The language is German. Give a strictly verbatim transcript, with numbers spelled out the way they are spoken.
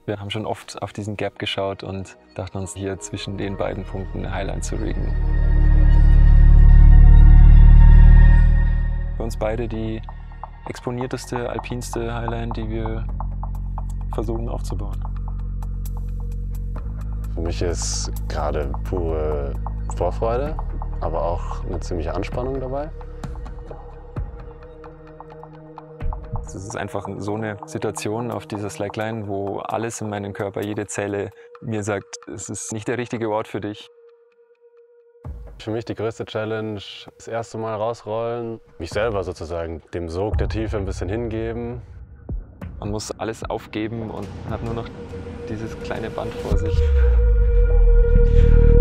Wir haben schon oft auf diesen Gap geschaut und dachten uns, hier zwischen den beiden Punkten eine Highline zu riggen. Für uns beide die exponierteste, alpinste Highline, die wir versuchen aufzubauen. Für mich ist gerade pure Vorfreude, aber auch eine ziemliche Anspannung dabei. Es ist einfach so eine Situation auf dieser Slackline, wo alles in meinem Körper, jede Zelle mir sagt, es ist nicht der richtige Ort für dich. Für mich die größte Challenge, das erste Mal rausrollen, mich selber sozusagen dem Sog der Tiefe ein bisschen hingeben. Man muss alles aufgeben und hat nur noch dieses kleine Band vor sich.